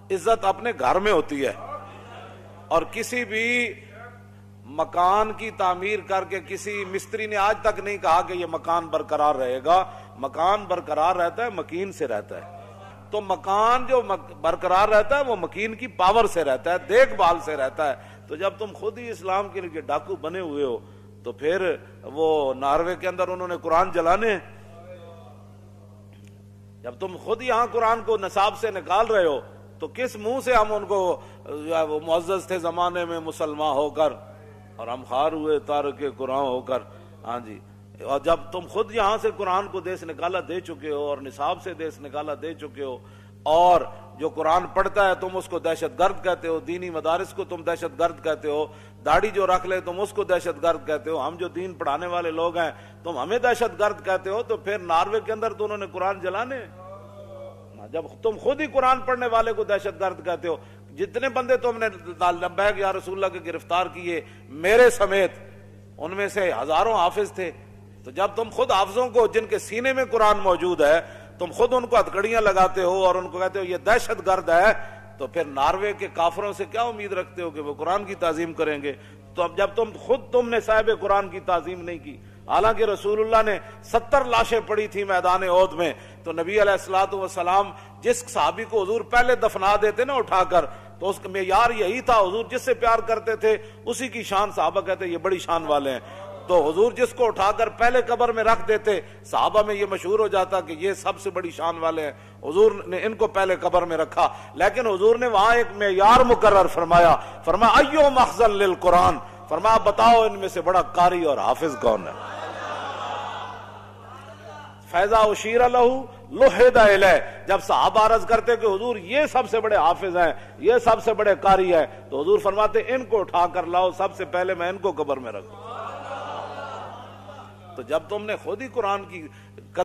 عزت اپنے گھر میں ہوتی ہے، اور کسی بھی مکان کی تعمیر کر کے کسی مستری نے آج تک نہیں کہا کہ یہ مکان برقرار رہے گا. مکان برقرار رہتا ہے مکین سے رہتا ہے. تو مکان جو برقرار رہتا ہے وہ مکین کی پاور سے رہتا ہے، دیکھ بھال سے رہتا ہے. تو جب تم خود ہی اسلام کے لیے ڈاکو بنے ہوئے ہو تو پھر وہ ناروے کے اندر انہوں نے قرآن جلانے. جب تم خود یہاں قرآن کو نصاب سے نکال رہے ہو تو کس منہ سے ہم ان کو، وہ معزز تھے زمانے میں مسلمان ہو کر اور ہم خار ہوئے تارک قرآن ہو کر. ہاں جی، اور جب تم خود یہاں سے قرآن کو دیس نکالا دے چکے ہو اور نصاب سے دیس نکالا دے چکے ہو، اور جو قرآن پڑھتا ہے تم اس کو دہشت گرد کہتے ہو، دینی مدارس کو تم دہشت گرد کہتے ہو، داڑھی جو رکھ لے تم اس کو دہشت گرد کہتے ہو، ہم جو دین پڑھانے والے لوگ ہیں تم ہمیں دہشت گرد کہتے ہو، تو پھر ناروے کے اندر تو انہوں نے قرآن جلانے. جب تم خود ہی قرآن پڑھنے والے کو دہشت گرد کہتے ہو، جتنے بندے تم نے لبیک یا رسول اللہ کے گرفتار کیے میرے سمیت، ان میں سے ہزاروں حافظ تھے. تو جب تم خود حافظوں کو جن کے سینے میں قرآن موجود ہے تم خود ان کو ہتھکڑیاں لگاتے ہو اور ان کو کہتے ہو یہ دہشت گرد ہے، تو پھر ناروے کے کافروں سے کیا امید رکھتے ہو کہ وہ قرآن کی تعظیم کریں گے؟ تو اب جب تم نے صاحب قرآن کی تعظیم نہیں کی، حالانکہ رسول اللہ نے 70 لاشیں پڑی تھی میدان احد میں، تو نبی علیہ الصلوۃ والسلام جس صحابی کو حضور پہلے دفنا دیتے نا اٹھا کر، تو اس کا معیار یہی تھا، حضور جس سے پیار کرتے تھے اسی کی شان صحابہ کہتے یہ بڑی شان والے ہیں. تو حضور جس کو اٹھا کر پہلے قبر میں رکھ دیتے صحابہ میں یہ مشہور ہو جاتا کہ یہ سب سے بڑی شان والے ہیں، حضور نے ان کو پہلے قبر میں رکھا. لیکن حضور نے وہاں ایک معیار مقرر فرمایا ایو مخزن للقرآن، فرمایا بتاؤ ان میں سے بڑا قاری اور حافظ کون ہے. فیضا اشیر لہو لحد الیہ، جب صحابہ عرض کرتے کہ حضور یہ سب سے بڑے حافظ ہیں، یہ سب سے بڑے قاری ہیں، تو حضور فرماتے ان کو اٹھا کر لاؤ، سب سے پہلے میں ان کو قبر میں رکھوں. تو جب تم نے خود ہی قرآن کی